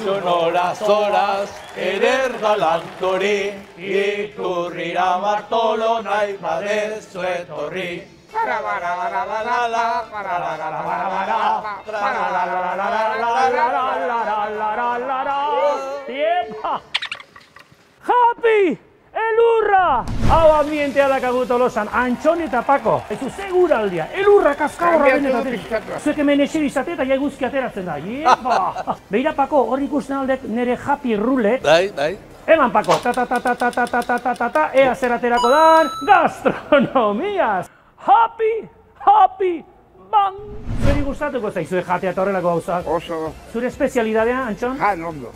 Antxon horaz horaz, eder galantori, iturrira Bartolo nahi badezu etorri. Happy! Elurra! Hau ambientea dakagu Tolosan, Antxon eta Pako. Ez segura aldia, elurra kaskaorra benetatik. Zuek hemen eseri izate eta jaiguzki ateratzen da. Iepa! Beira Pako, hor ikusten aldek nire Happy Roulette. Bai. Eman Pako, ta, ea zer aterako dan, gastronomiaz! Happy, bang! Zuri gustatuko zaizue jatea eta horrelako gauzak? Oso. Zure espezialidadea, Antxon? Ondo.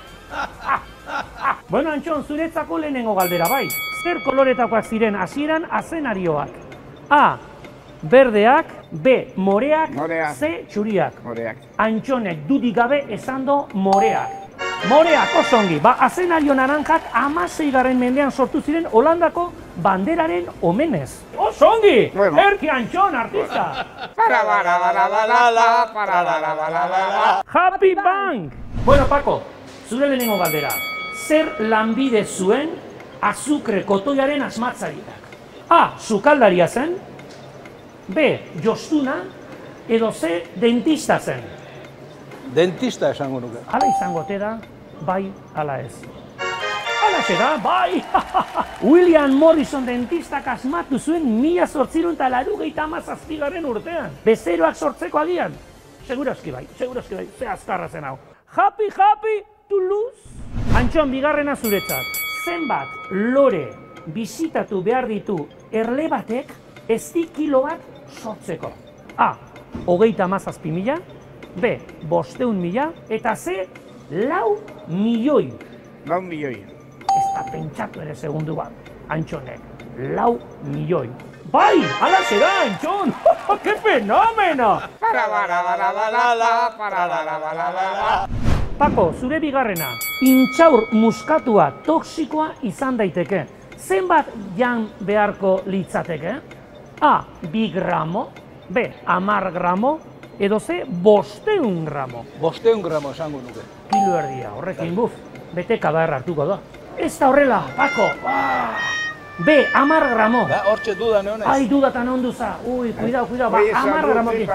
Bueno, Antxon, zuretzako lehenengo galdera, bai. Zer koloretakoak ziren hasieran azenarioak? A. Berdeak, B. Moreak, C. Txuriak. Moreak. Antxonek dudik gabe esan do moreak. Moreak, oso ongi. Azenario naranjak 16. mendean sortu ziren Holandako banderaren omenez. Oso ongi! Erki Antxon, artista! Happy Bank! Bueno, Pako, zure lehenengo galdera. Zer lanbide zuen azukre kotoiaren asmatzaileak? A. Sukaldaria zen, B. Jostuna, edo C. Dentista zen. Dentista esango nuke. Hala izango te da, bai, ala ez. Halaxe da, bai! William Morrison dentistak asmatu zuen 1887 urtean. Bezeroak sortzeko agian. Segurazki bai, ze azkarra zen hau. Happy, Toulouse! Antxon, bigarrena zuretzat. Zenbat lore bizitatu behar ditu erle batek ezti kilo bat sortzeko? A. 37.000, B. 500.000, eta C. 4 milioi. 4 milioi. Ez da pentsatu ere segundu bat, Antxonek. 4 milioi. Bai, halaxe da, Antxon! ¡Qué fenomeno! Pako, zure bigarrena. Intxaur muskatua toxikoa izan daiteke. Zenbat jan beharko litzateke? A. 2 gramo, B. 10 gramo, edo C. 500 gramo. 500 gramo esango nuke. Kilo erdia, horrekin buf, bete kadarra hartuko da. Ez da horrela, Pako! B. 10 gramo. Hortxe dudan egonez. Ai, dudatan onduza. Ui, cuidao, 10 gramokin.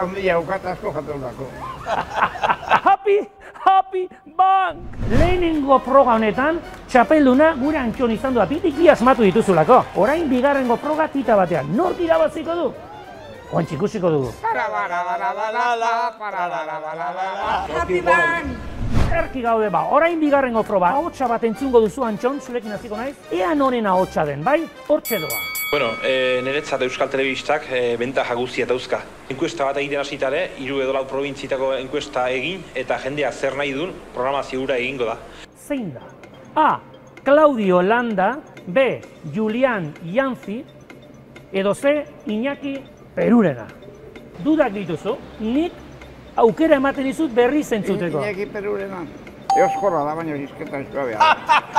Happy Bank! Lehenengo froga honetan, txapelduna gure Antxon izan du apitik bi asmatu dituzulako. Orain bigarrengo froga tita batean. Nork irabaziko du? Oantxe ikusiko dugu. Happy Bank! Erki gaude ba, orain bigarrengo froga. Ahotsa bat entzungo duzu Antxon, zurekin hasiko naiz. Ea noren ahotsa den, bai? Hortxe doa. Bueno, niretzat Euskal Telebistak bentaja guztia dauzka. Enkuesta bat egiten hasitare, 3 edo 4 probintzietako enkuesta egin, eta jendea zer nahi duen programazio hura egingo da. Zein da? A. Claudio Landa, B. Julian Yanzi, edo C. Iñaki Perurena. Dudak dituzu, nik aukera ematen dizut berri zentzuteko. Iñaki Perurena. Euskorra da, baina izketan izkoa behar.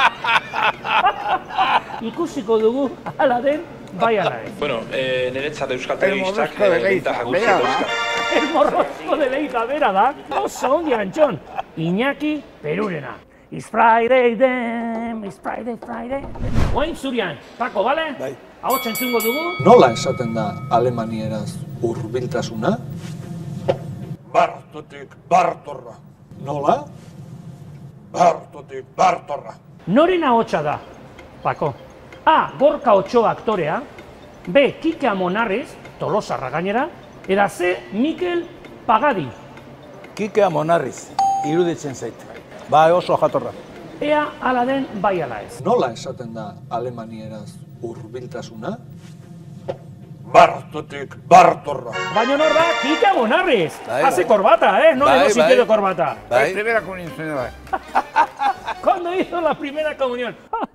Ikusiko dugu, ala den, bai ala ez. Bueno, niretzat Euskal Telebistak bentaja guztia dauzka. El morrozko deleita bera da, oso ongi Antxon. Iñaki Perurena. It's Friday then, it's Friday. Oain zurian, Pako, bale? Bai. Ahotsa entzungo dugu. Nola esaten da alemanieraz hurbiltasuna? Bartotik Bartorra. Nola? Bartotik Bartorra. Noren ahotsa da, Pako? A. Gorka Otxoa aktorea, B. Kike Amonarriz, Tolosarra gainera, eta C. Mikel Pagadi. Kike Amonarriz, iruditzen zait. Bai, oso jatorra. Ea ala den, bai ala ez. Nola esaten da alemanieraz hurbiltasuna? Bartotik Bartorra. Baina nor da, Kike Amonarriz. Bai, Hace bai. corbata, no Bai, negocio bai. de corbata. Bai. Primera comunión. Cuando hizo la primera comunión.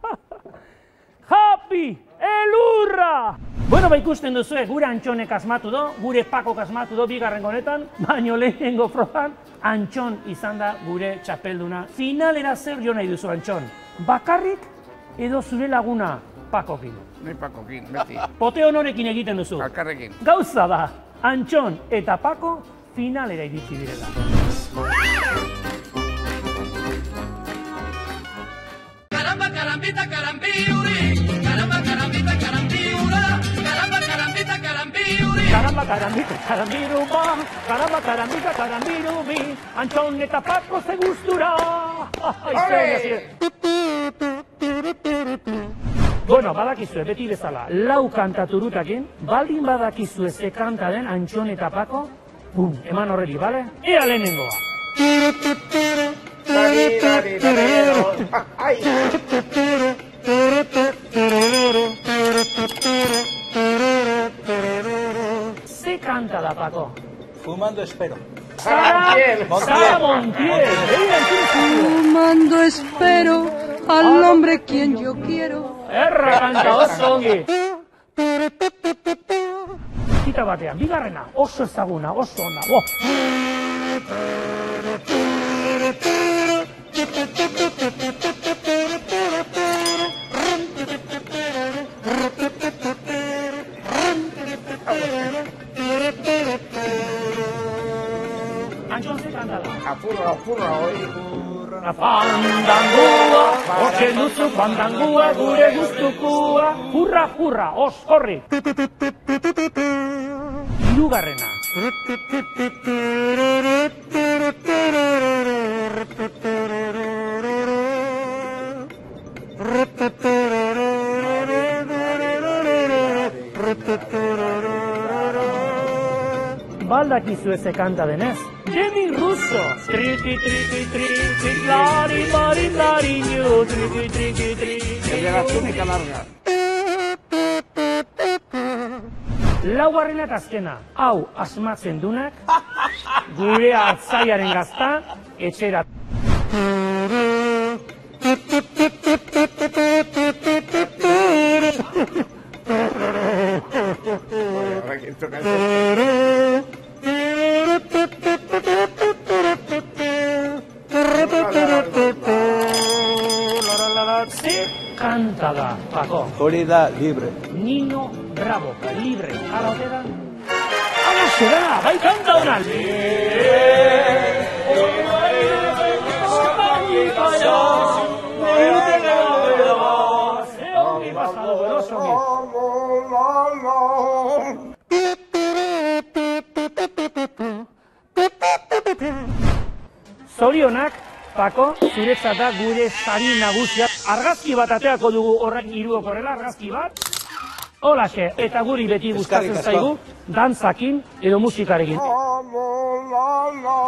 Happy! Elurra! Bueno, ba ikusten duzue, gure Antxonek asmatu do, gure Pakok asmatu do bigarrengo honetan, baino lehenengo frogan, Antxon izan da gure txapelduna. Finalera zer jo nahi duzu, Antxon? Bakarrik edo zure laguna Pakokin? Ni Pakokin, beti. Pote honorekin egiten duzu. Alkarrekin. Gauza da, Antxon eta Pako finalera iritsi direla. Caramba, carambita, carambiuri. Caramba, carambita, carambiura. Caramba, carambita, carambiuri. Caramba, carambita, carambiruba. Caramba, carambita, carambirubi. Antxon eta Pako ze gustura. Bueno, badakizue, beti bezala, lau kantaturutakin, baldin badakizue ze kanta den Antxon eta Pako, bum, eman horreli, bale? Ea lehenengoa. Ze kanta da, Pako? Fumando espero. Sara Montiel. Fumando espero al hombre quien yo quiero. Erra kanta oso ongi. Zita batean, bigarrena, oso ezaguna, oso ona. Antxon ze kanta da? Apurra, hori. Fandangua, hortzen duzu fandangua, gure guztukua. Hurra, hurra, oskorri. Hirugarrena. Baldakizu eze kanta denez? Demi Russo! Triki, triki, triki, lari, lari, lari, nio, triki, triki, triki. El de la túnica larga. Laugarrena eta azkena, hau asmatzen dunak, gure hartzaiaren gazta, etxera. Ze kanta da, Pako? Hori da libre. Nino Bravo, libre, ala ote da? Ala xe da, bai kanta hona! Zorionak, Pako, zuretzat da gure sari nagusiak. Argazki bat ateako dugu horrek hiruok horrela, argazki bat. Holaxe, eta guri beti gustatzen zaigu, dantzakin edo musikarekin.